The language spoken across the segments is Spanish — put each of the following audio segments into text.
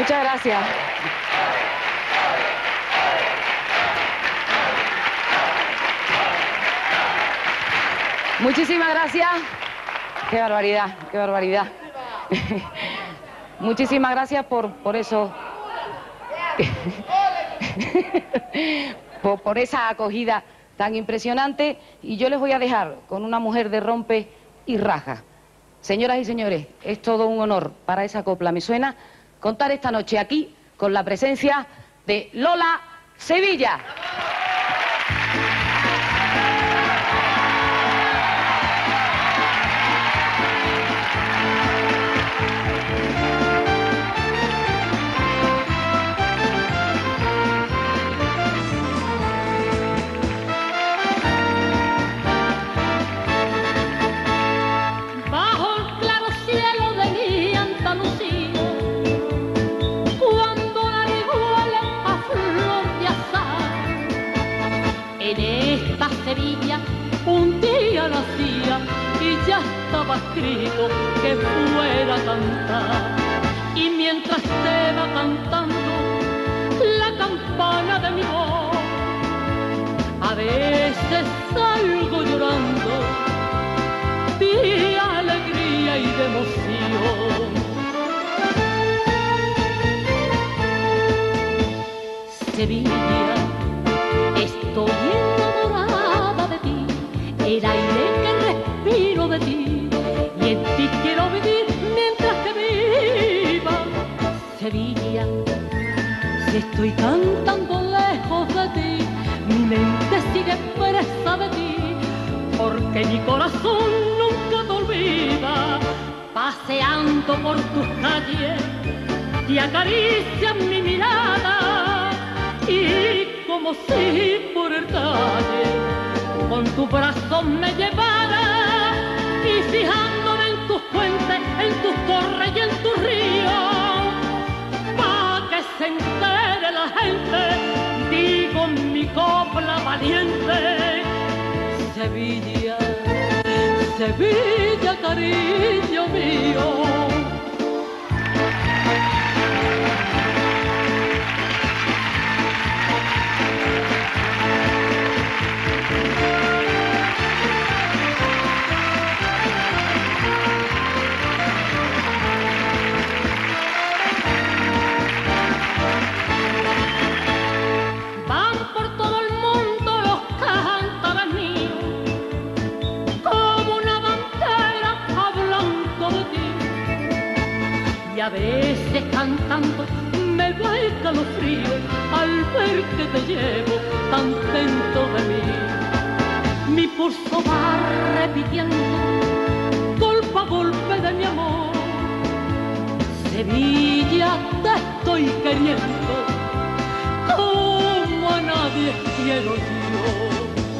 Muchas gracias. Muchísimas gracias. Qué barbaridad, qué barbaridad. Muchísimas gracias por eso. por esa acogida tan impresionante. Y yo les voy a dejar con una mujer de rompe y raja. Señoras y señores, es todo un honor para esa copla, me suena, contar esta noche aquí con la presencia de Lola Sevilla. Sevilla un día nacía y ya estaba escrito que fuera a cantar. Y mientras te va cantando la campana de mi voz, a veces salgo llorando de alegría y de emoción. Sevilla, estoy enamorada de ti, el aire que respiro de ti, y en ti quiero vivir mientras que viva. Sevilla, si estoy cantando lejos de ti, mi mente sigue presa de ti, porque mi corazón nunca te olvida. Paseando por tus calles, te acarician mi mirada, y como si por el calle con tu brazo me llevara, y fijándome en tus puentes, en tus torres y en tus ríos, pa' que se entere la gente, digo mi copla valiente. Sevilla, Sevilla, cariño mío. Y a veces cantando me va el calofrío al ver que te llevo tan dentro de mí. Mi pulso va repitiendo golpe a golpe de mi amor. Sevilla, te estoy queriendo como a nadie quiero yo.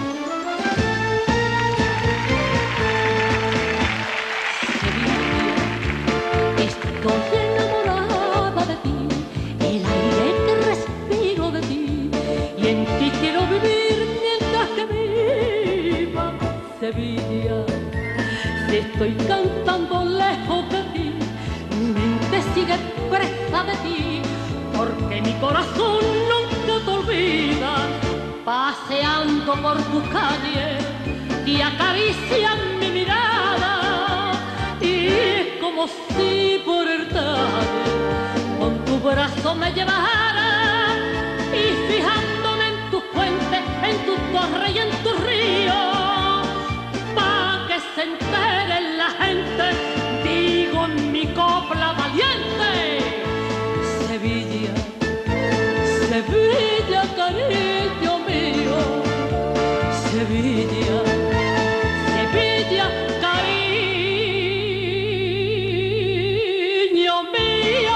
Estoy enamorada de ti, el aire que respiro de ti, y en ti quiero vivir mientras que viva. Sevilla, si estoy cantando lejos de ti, mi mente sigue presa de ti, porque mi corazón nunca te olvida. Paseando por tus calles, te acarician mi mirada, y es como si por el talle con tu brazo me llevara, y fijándome en tus puentes, en tus torres y en tus ríos, pa' que se entere la gente, digo en mi copla valiente. Sevilla, Sevilla, cariño mío. Sevilla, Sevilla, cariño mío.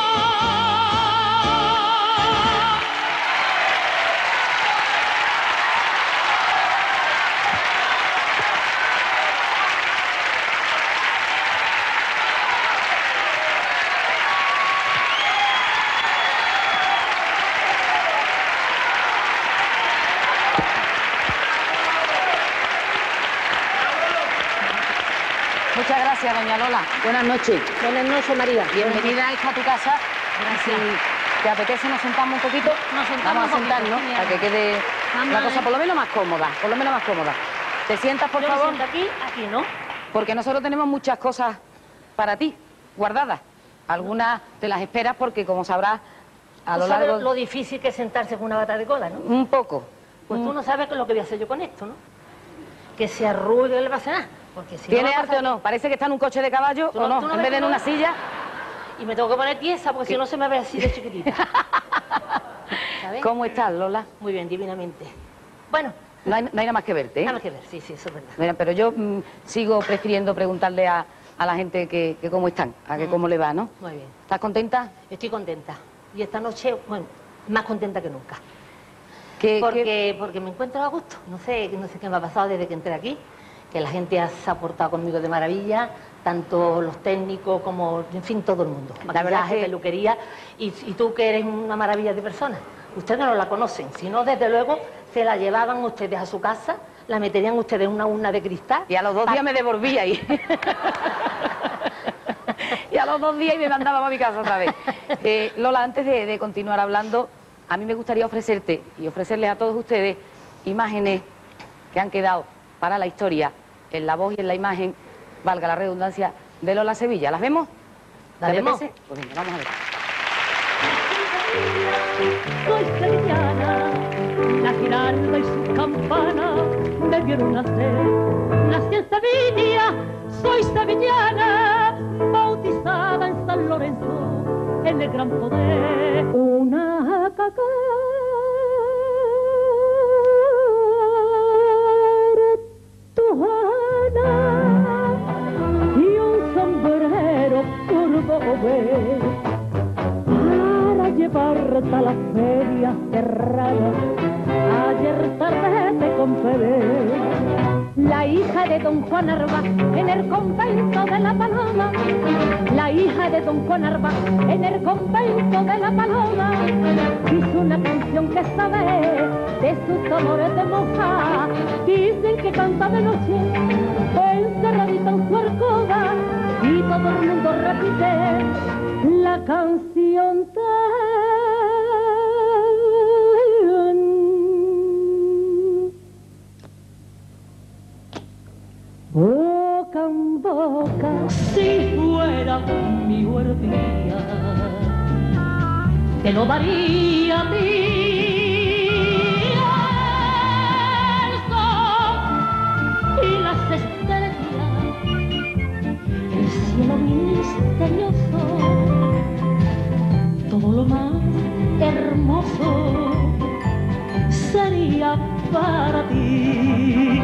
Muchas gracias, doña Lola. Buenas noches. Buenas noches, María. Bienvenida a esta tu casa. Gracias. ¿Te apetece nos sentamos un poquito? Nos sentamos Vamos a un poquito, sentarnos sí, para que quede Vamos la a cosa ver. por lo menos más cómoda, por lo menos más cómoda. ¿Te sientas, por Yo me favor? siento aquí, aquí, ¿no? Porque nosotros tenemos muchas cosas para ti, guardadas. Algunas te las esperas porque, como sabrás, a Tú lo sabes largo... lo difícil que es sentarse con una bata de cola, ¿no? Un poco. Pues tú no sabes lo que voy a hacer yo con esto, ¿no? Que se arrugue, no le pasa nada. Porque si ¿Tiene no va a arte o pasar- no? Parece que está en un coche de caballo Tú o no, tú en ves vez de en cómo una es. silla. Y me tengo que poner tiesa porque si no se me ve así de chiquitita. ¿Sabes? ¿Cómo estás, Lola? Muy bien, divinamente. Bueno, No hay nada más que verte, ¿eh? nada que ver, sí, eso es verdad. Mira, pero yo sigo prefiriendo preguntarle a la gente que cómo están, a que cómo le va, ¿no? Muy bien. ¿Estás contenta? Estoy contenta. Y esta noche, bueno, más contenta que nunca. ¿Qué- Porque me encuentro a gusto. No sé qué me ha pasado desde que entré aquí. Que la gente se ha portado conmigo de maravilla, tanto los técnicos como, en fin, todo el mundo. La verdad Maquillaje, que- peluquería, y tú que eres una maravilla de persona. Ustedes no la conocen, si no, desde luego, se la llevaban ustedes a su casa, la meterían ustedes en una urna de cristal. Y a los 2 días me devolvía ahí. Y a los 2 días y me mandaba para mi casa otra vez. Lola, antes de continuar hablando, a mí me gustaría ofrecerte y ofrecerles a todos ustedes imágenes que han quedado para la historia, en la voz y en la imagen, valga la redundancia, de Lola Sevilla. ¿Las vemos? ¿La ¿Te vemos? apetece? Pues venga, vamos a ver. Soy sevillana, la giralda y su campana me vieron nacer. Nací en Sevilla, soy sevillana, bautizada en San Lorenzo, en el gran poder. Una cartuana y un sombrero cordobés para llevarte a las ferias cerradas. Ayer tarde te compré la hija de don Juan Arba en el convento de la Paloma. La hija de don Juan Arba en el convento de la Paloma hizo una canción que sabe de sus dolores de monja. Dicen que canta de noche encerradita en su alcoba y todo el mundo repite la canción boca en boca. Si fuera mi huertilla, te lo daría a ti. El sol y las estrellas, el cielo misterioso, todo lo más hermoso sería para ti.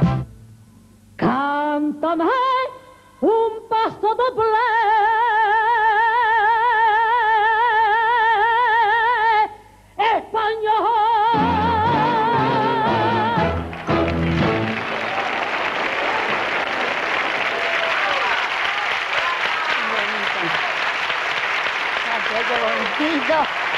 Cántame un paso doble, español. ¡Qué bonito!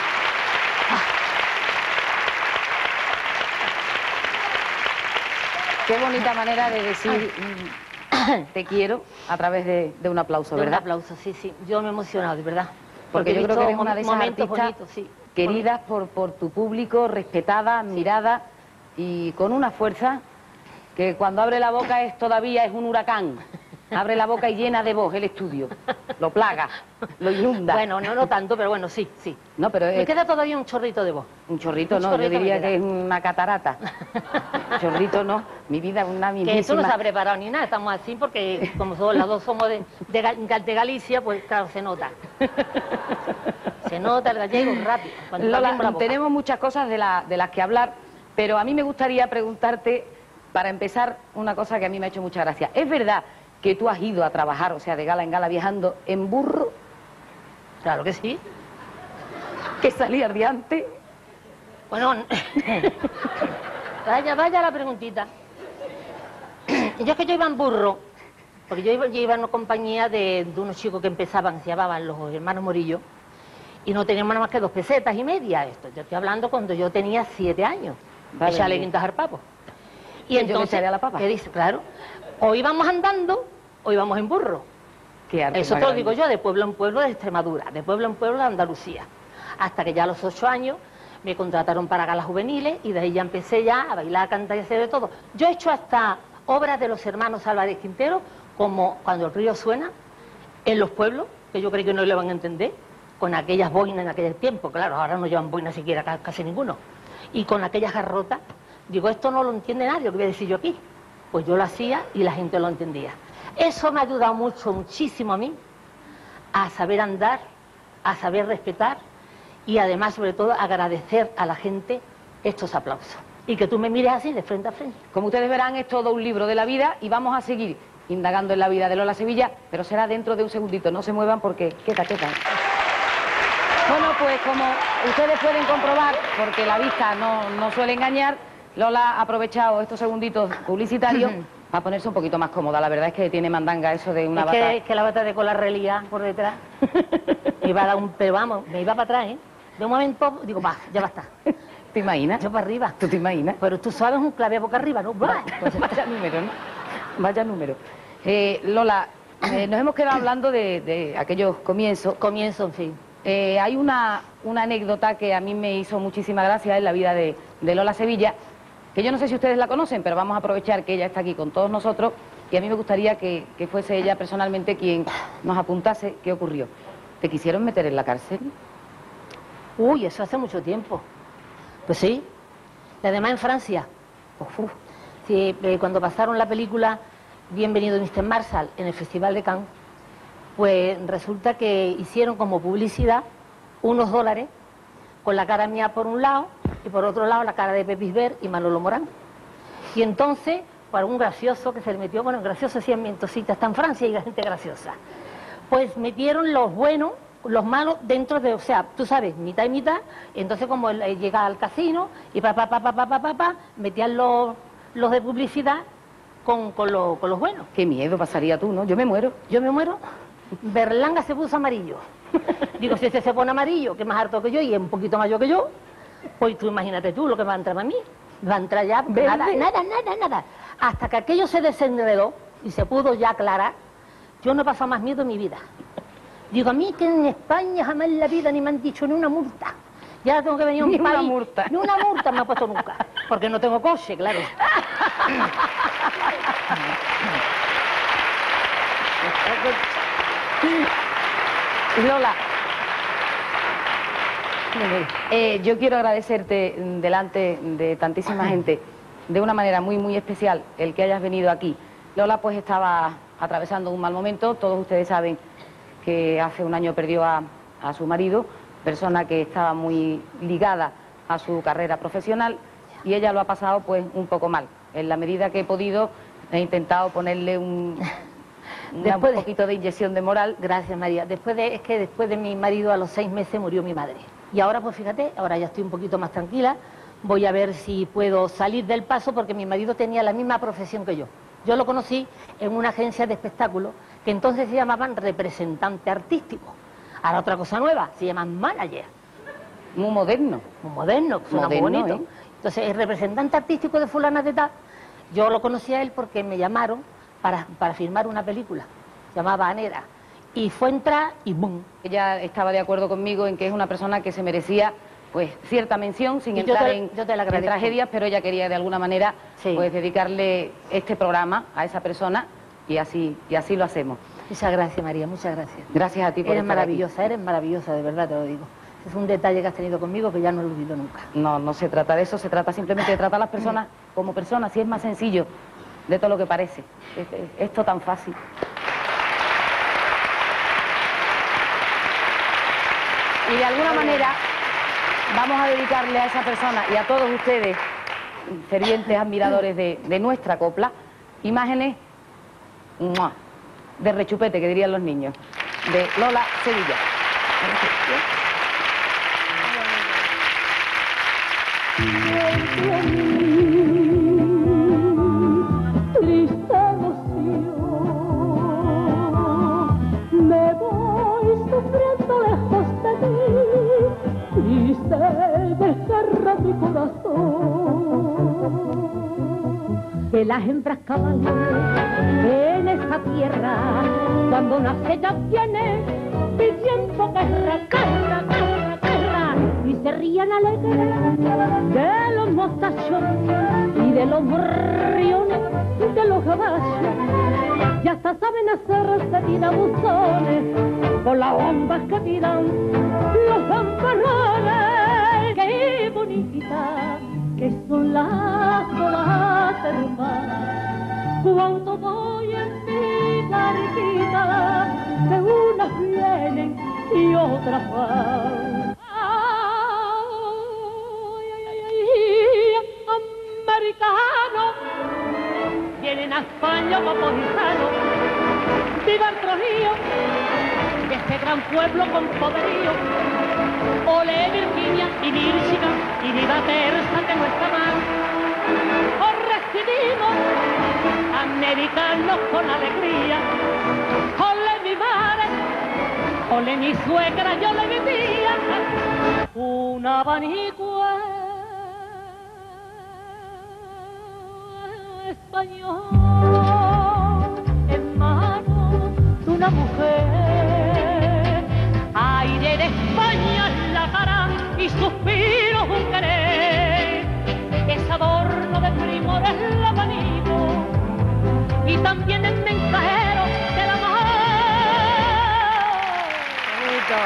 Qué bonita manera de decir te quiero a través de un aplauso, Un ¿verdad? aplauso, sí, sí. Yo me he emocionado, de verdad. Porque yo he creo que visto eres una de esas momentos artistas bonitos, sí. queridas por tu público, respetada, mirada y con una fuerza que cuando abre la boca todavía es un huracán. Abre la boca y llena de voz el estudio. Lo plaga, lo inunda. Bueno, no tanto, pero bueno, sí, sí. No, pero Me es queda todavía un chorrito de voz. un chorrito, un no, chorrito yo diría me queda. que es una catarata. Chorrito no, mi vida es una Que eso mismísima. no se ha preparado ni nada, estamos así porque como las dos somos de Galicia, pues claro, se nota. Se nota el gallego rápido. cuando Lola, abrimos la boca. tenemos muchas cosas de las que hablar, pero a mí me gustaría preguntarte, para empezar, una cosa que a mí me ha hecho mucha gracia. ¿Es verdad que tú has ido a trabajar, o sea, de gala en gala, viajando en burro, Claro que sí. que salías de antes? Bueno, vaya la preguntita. Yo es que yo iba en burro, porque yo iba en una compañía de unos chicos que empezaban, se llamaban los hermanos Morillo, y no teníamos nada más que 2 pesetas y media esto. Yo estoy hablando cuando yo tenía 7 años. Vale, Echarle bien. quintas al papo. Y yo le echaré a la papa. ¿qué dice? Claro, o íbamos andando o íbamos en burro. Qué arte Eso más te lo grande. digo yo, de pueblo en pueblo de Extremadura, de pueblo en pueblo de Andalucía. hasta que ya a los 8 años me contrataron para galas juveniles y de ahí ya empecé ya a bailar, a cantar y a hacer de todo. Yo he hecho hasta obras de los hermanos Álvarez Quintero, como Cuando el río suena, en los pueblos, que yo creo que no le van a entender, con aquellas boinas en aquel tiempo, claro, ahora no llevan boinas siquiera casi ninguno, y con aquellas garrotas. Digo, esto no lo entiende nadie, lo que voy a decir yo aquí. Pues yo lo hacía y la gente lo entendía. Eso me ha ayudado mucho, muchísimo a mí, a saber andar, a saber respetar y además, sobre todo, agradecer a la gente estos aplausos. Y que tú me mires así, de frente a frente. Como ustedes verán, es todo un libro de la vida y vamos a seguir indagando en la vida de Lola Sevilla, pero será dentro de un segundito. No se muevan porque queda. Bueno, pues como ustedes pueden comprobar, porque la vista no suele engañar, Lola ha aprovechado estos segunditos publicitarios para ponerse un poquito más cómoda. La verdad es que tiene mandanga eso de una bata. Es que la bata de cola relía por detrás. Me iba a dar un... Pero vamos, me iba para atrás, ¿eh? De un momento, digo, va, ya basta. ¿Te imaginas? Yo para arriba. ¿Tú te imaginas? Pero tú sabes un clave boca arriba, ¿no? Vaya número, ¿no? Vaya número. Lola, nos hemos quedado hablando de aquellos comienzos. Comienzo, en fin. Hay una anécdota que a mí me hizo muchísima gracia en la vida de Lola Sevilla, que yo no sé si ustedes la conocen, pero vamos a aprovechar que ella está aquí con todos nosotros y a mí me gustaría que fuese ella personalmente quien nos apuntase qué ocurrió. ¿Te quisieron meter en la cárcel? Uy, eso hace mucho tiempo. Pues sí. Y además en Francia. Sí, cuando pasaron la película Bienvenido Mr. Marshall en el Festival de Cannes, pues resulta que hicieron como publicidad unos dólares con la cara mía por un lado y por otro lado la cara de Pepis Ver y Manolo Morán. Y entonces, para un gracioso que se le metió, bueno, gracioso sí, en Mentosita, está en Francia y hay gente graciosa, pues metieron los buenos, los malos dentro de, o sea, tú sabes, mitad y mitad. Entonces como él llega al casino y metían los de publicidad con los buenos. Qué miedo pasaría tú, ¿no? Yo me muero. Yo me muero. Berlanga se puso amarillo. Digo, si ese se pone amarillo, que es más harto que yo y es un poquito mayor que yo, pues tú imagínate tú lo que va a entrar a mí. Va a entrar ya nada. Hasta que aquello se desenredó y se pudo ya aclarar, yo no he pasado más miedo en mi vida. Digo, a mí que en España jamás en la vida ni me han dicho ni una multa. Ya tengo que venir a un país. Ni una multa me ha puesto nunca. Porque no tengo coche, claro. Lola, yo quiero agradecerte delante de tantísima gente, de una manera muy, muy especial, el que hayas venido aquí. Lola pues estaba atravesando un mal momento, todos ustedes saben que hace un año perdió a su marido, persona que estaba muy ligada a su carrera profesional, y ella lo ha pasado pues un poco mal. En la medida que he podido, he intentado ponerle un poquito de inyección de moral. Gracias, María. Es que después de mi marido a los 6 meses murió mi madre. Y ahora pues fíjate, ahora ya estoy un poquito más tranquila. Voy a ver si puedo salir del paso porque mi marido tenía la misma profesión que yo. Yo lo conocí en una agencia de espectáculos que entonces se llamaban representante artístico. Ahora otra cosa nueva, se llaman manager. Muy moderno. Muy moderno, suena muy bonito. Entonces, el representante artístico de fulana de tal, yo lo conocí a él porque me llamaron para filmar una película, se llamaba Anera. Y fue entrar y ¡bum! Ella estaba de acuerdo conmigo en que es una persona que se merecía pues cierta mención sin entrar en tragedias, pero ella quería de alguna manera pues dedicarle este programa a esa persona y así lo hacemos. Muchas gracias, María, muchas gracias. Gracias a ti por estar maravillosa, aquí. Eres maravillosa, de verdad te lo digo. Es un detalle que has tenido conmigo que ya no lo olvido nunca. No se trata de eso, se trata simplemente de tratar a las personas como personas, y es más sencillo de todo lo que parece. Esto tan fácil. Y de alguna manera vamos a dedicarle a esa persona y a todos ustedes, fervientes admiradores de nuestra copla, imágenes de rechupete, que dirían los niños, de Lola Sevilla. Triste emoción, me voy sufriendo lejos de ti, triste desgarra mi corazón. Que las hembras cabales en esta tierra, cuando nace ya viene pidiendo guerra, guerra, guerra, guerra. reían alegres de los mostachos y de los morriones de los caballos. Y hasta saben hacerse tirabuzones con las bombas que tiran los fanfarrones. ¡Qué bonita que son las bodas hermanas! Cuánto voy en mi barquita, que unas vienen y otras van. Americanos vienen a España como gitanos. ¡Viva el Trujillo, de este gran pueblo con poderío! ¡Ole Virginia y Michigan y viva Terza de nuestra mano! ¡Os recibimos, americanos, con alegría! ¡Ole mi madre, ole mi suegra, yo le mi tía! Un abanico español en mano de una mujer, aire de España en la cara y suspiros un querer, es adorno de primor el abanico y también el mensajero de la mujer. Bonito.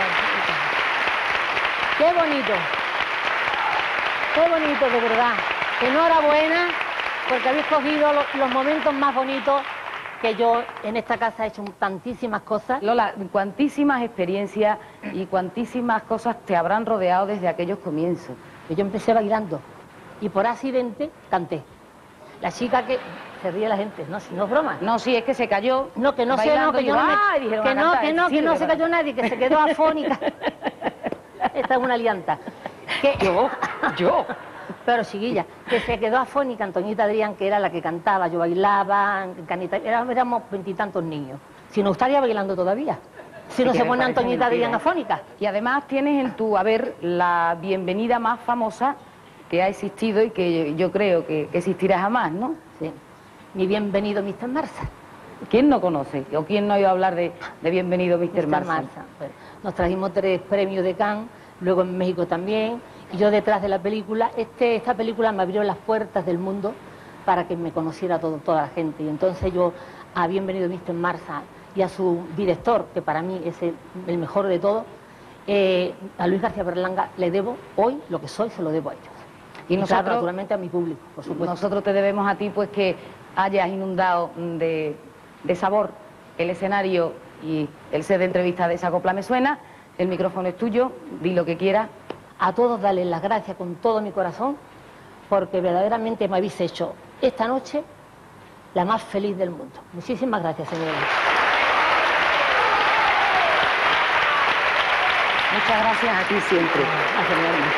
Qué bonito. Qué bonito, de verdad. Enhorabuena, porque habéis cogido los momentos más bonitos que yo en esta casa he hecho tantísimas cosas. Lola, cuantísimas experiencias y cuantísimas cosas te habrán rodeado desde aquellos comienzos. Yo empecé bailando y por accidente canté. La chica que... Se ríe la gente, no, si no es broma. No, sí, es que se cayó. No, que no sé, bailando, no, que yo no me... dijeron, Que no, cantar, que no, sí, que no de se verdad. cayó nadie, que se quedó afónica. Esta es una lianta. Que... Yo. Pero chiquilla, que se quedó afónica Antoñita Adrián, que era la que cantaba, yo bailaba, Canita, éramos 20 y tantos niños. Si no estaría bailando todavía, si no que se me pone parece Antoñita mentira, Adrián afónica. Y además tienes en tu haber la bienvenida más famosa que ha existido y que yo creo que existirá jamás, ¿no? Sí. Mi bienvenido Mr. Marsa. ¿Quién no conoce? ¿O quién no ha ido a hablar de bienvenido Mr. Marsa? Bueno, nos trajimos 3 premios de Cannes, luego en México también, y yo detrás de la película, esta película me abrió las puertas del mundo para que me conociera toda la gente. Y entonces yo a bienvenido Mr. Marsa y a su director, que para mí es el mejor de todos, a Luis García Berlanga, le debo hoy lo que soy, se lo debo a ellos. Y nosotros, claro, naturalmente a mi público, por supuesto. Nosotros te debemos a ti pues que hayas inundado de sabor el escenario y el set de entrevista de Esa Copla Me Suena. El micrófono es tuyo, di lo que quieras. A todos darles las gracias con todo mi corazón, porque verdaderamente me habéis hecho esta noche la más feliz del mundo. Muchísimas gracias, señora. Muchas gracias a ti siempre. Gracias, señora.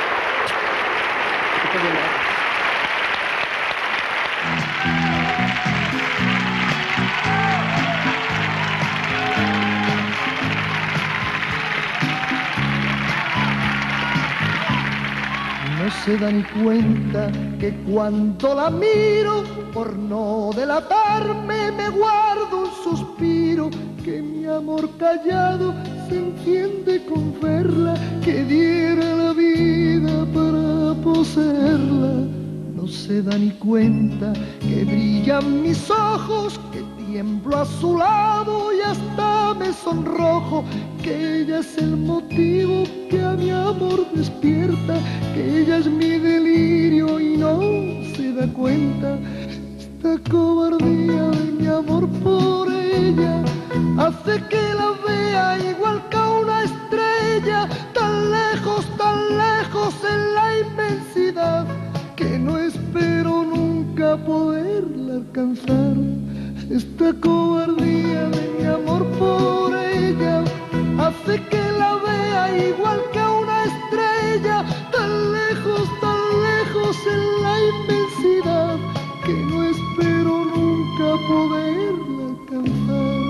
No se da ni cuenta que cuando la miro, por no delatarme, me guardo un suspiro, que mi amor callado se enciende con verla, que diera la vida para poseerla. No se da ni cuenta que brillan mis ojos, que tiemblo a su lado y hasta me sonrojo, que ella es el motivo que a mi amor despierta, que ella es mi delirio y no se da cuenta. Esta cobardía de mi amor por ella hace que la vea igual que a una estrella, tan lejos en la inmensidad, que no espero nunca poderla alcanzar. Esta cobardía de mi amor por ella hace que la vea igual que a una estrella, tan lejos en la inmensidad, que no espero nunca poderla alcanzar.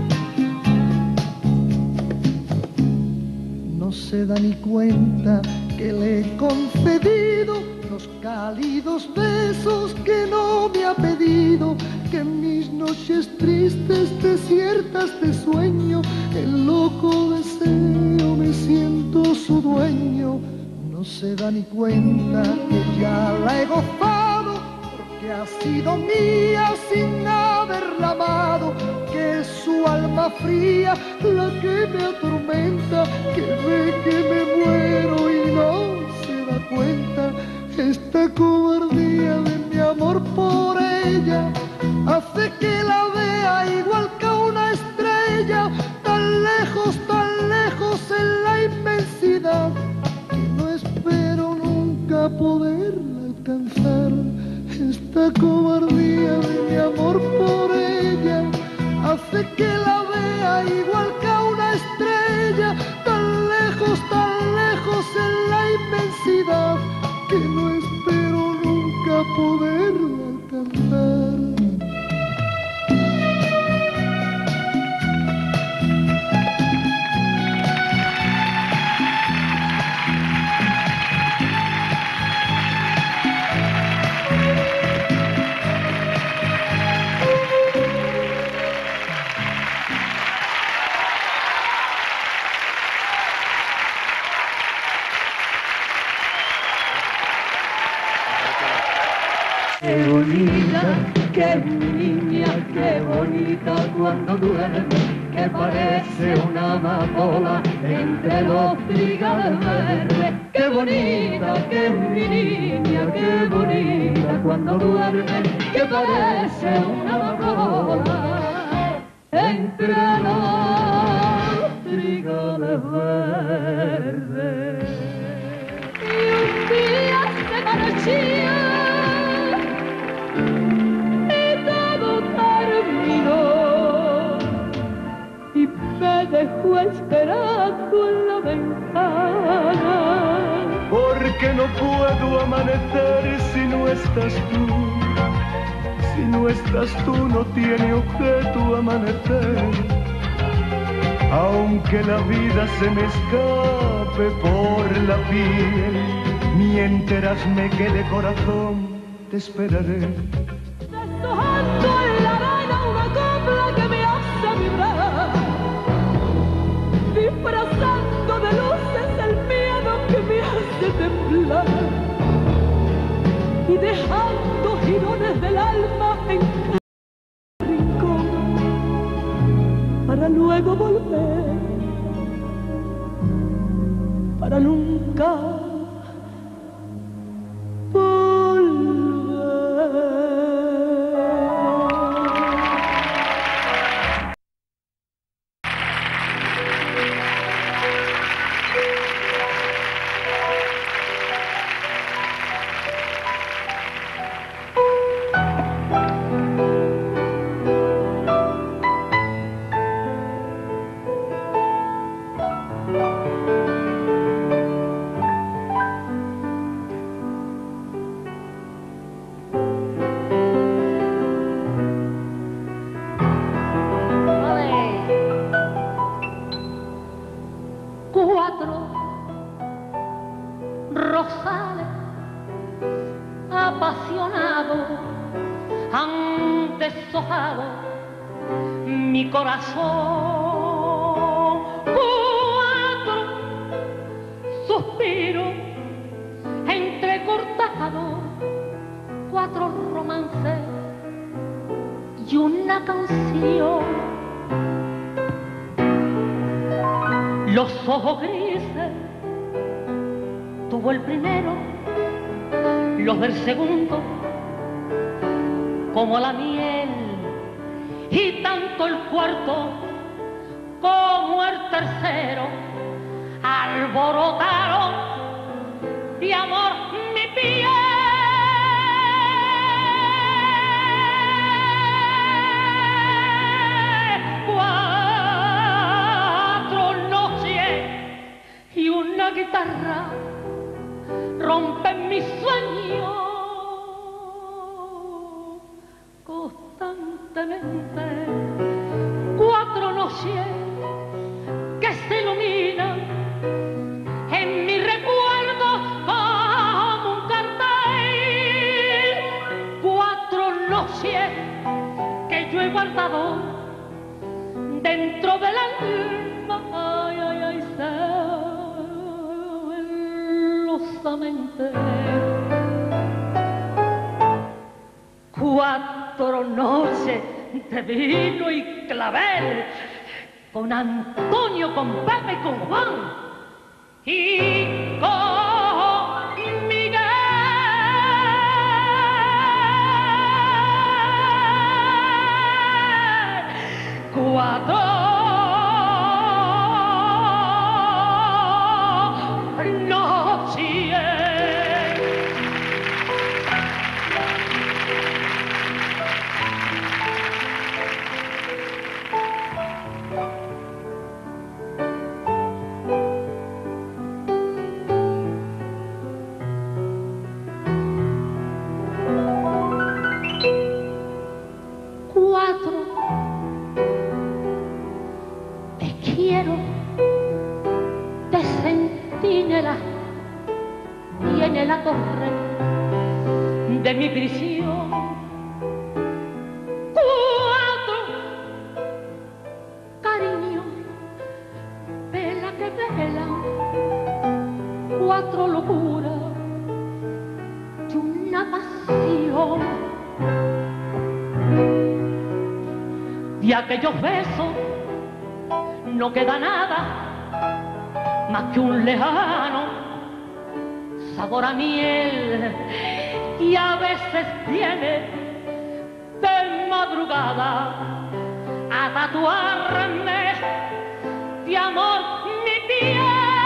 No se da ni cuenta que le he concedido, los cálidos besos que no me ha pedido, que en mis noches tristes, desiertas de sueño, el loco deseo me siento su dueño. No se da ni cuenta que ya la he gozado, porque ha sido mía sin haberla amado, que es su alma fría la que me atormenta, que ve que me muero y no se da cuenta. Esta cobardía de mi amor por ella hace que la vea igual que una estrella, tan lejos en la inmensidad, que no espero nunca poderla alcanzar. Esta cobardía de mi amor por ella hace que la vea igual que una estrella, tan lejos en la inmensidad, que no espero nunca poderla alcanzar. Qué bonita, que es mi niña, qué bonita cuando duerme, que parece una amapola entre los trigales verdes. Qué bonita, que es mi niña, qué bonita cuando duerme, que parece una amapola entre los trigales verdes. Y un día se marchó y me dejó esperando en la ventana. Porque no puedo amanecer si no estás tú. Si no estás tú no tiene objeto amanecer. Aunque la vida se me escape por la piel, mientras me quede corazón te esperaré. Deshojando en la arena una copla que me hace vibrar, disfrazando de luces el miedo que me hace temblar, y dejando girones del alma en cada rincón, para luego volver, para nunca rosales apasionados han deshojado mi corazón. Cuatro suspiros entrecortados, cuatro romances y una canción. Los ojos grises tuvo el primero, los del segundo como la miel, y tanto el cuarto como el tercero alborotaron de amor mi piel. Una guitarra rompe mi sueño constantemente. Cuatro noches que se iluminan en mi recuerdo ilusamente. 4 noches de vino y clavel con Antonio, con Pepe y con Juan y con Miguel. 4 la torre de mi prisión. 4 cariño, vela que vela, 4 locuras de una pasión. De aquellos besos no queda nada más que un lejano sabor a miel, y a veces viene de madrugada a tatuarme de amor mi piel.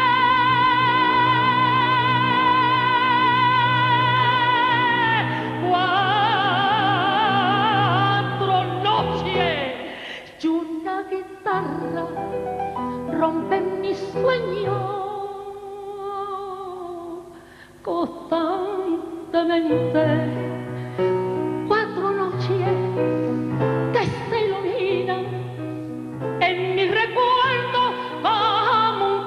4 noches y una guitarra rompen mi sueño constantemente. 4 noches que se iluminan en mi recuerdo como un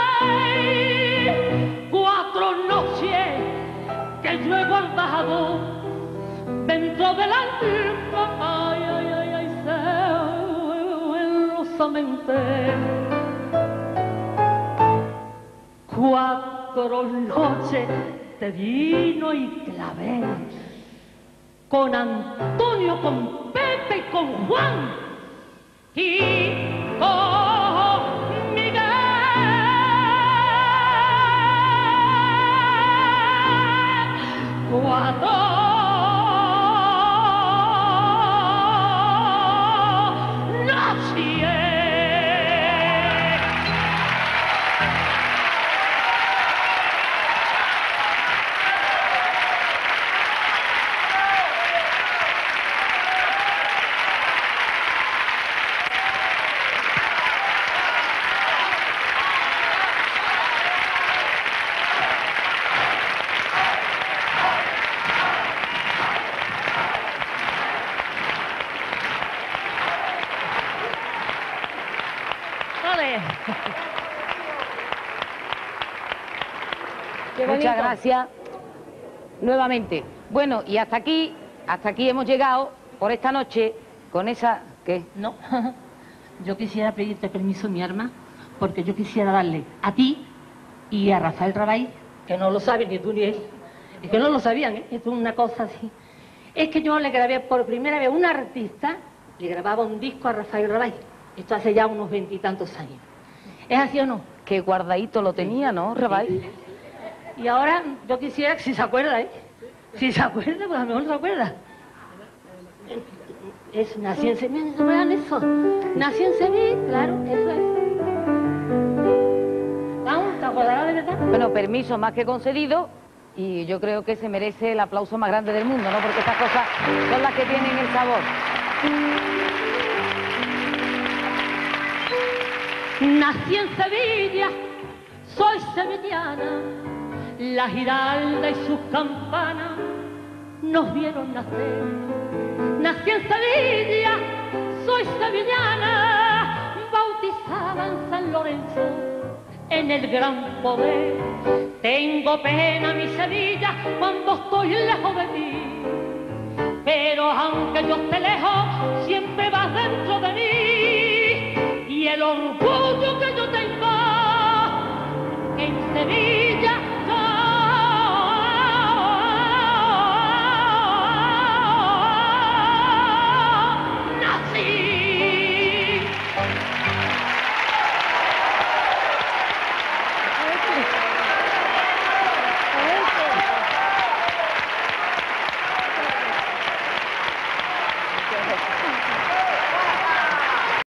cartel. 4 noches que yo he guardado dentro del alma, ay, ay, ay, ay, celosamente. 4 noches de vino y clavel con Antonio, con Pepe y con Juan y con Miguel. 4 noches. Muchas gracias nuevamente. Bueno, y hasta aquí hemos llegado por esta noche con esa... ¿Qué? No, yo quisiera pedirte permiso, mi arma, porque yo quisiera darle a ti y a Rafael Rabay, que no lo saben ni tú ni él, es que no lo sabían, ¿eh? Esto es una cosa así. Es que yo le grabé por primera vez a un artista, le grababa un disco a Rafael Rabay, esto hace ya unos 20 y tantos años. ¿Es así o no? Que guardadito lo tenía, ¿no, Rabay? Y ahora yo quisiera que si se acuerda, ¿eh? Si se acuerda, pues a lo mejor se acuerda. Nací en Sevilla, ¿no vean eso? Nací en Sevilla, claro, eso es. Vamos, ¿te acordarás de verdad? Bueno, permiso más que concedido, y yo creo que se merece el aplauso más grande del mundo, ¿no? Porque estas cosas son las que tienen el sabor. Nací en Sevilla, soy sevillana, la Giralda y sus campanas nos vieron nacer. Nací en Sevilla, soy sevillana, bautizada en San Lorenzo, en el gran poder. Tengo pena mi Sevilla cuando estoy lejos de ti, pero aunque yo esté lejos, siempre vas dentro de mí. Y el orgullo que yo tengo en Sevilla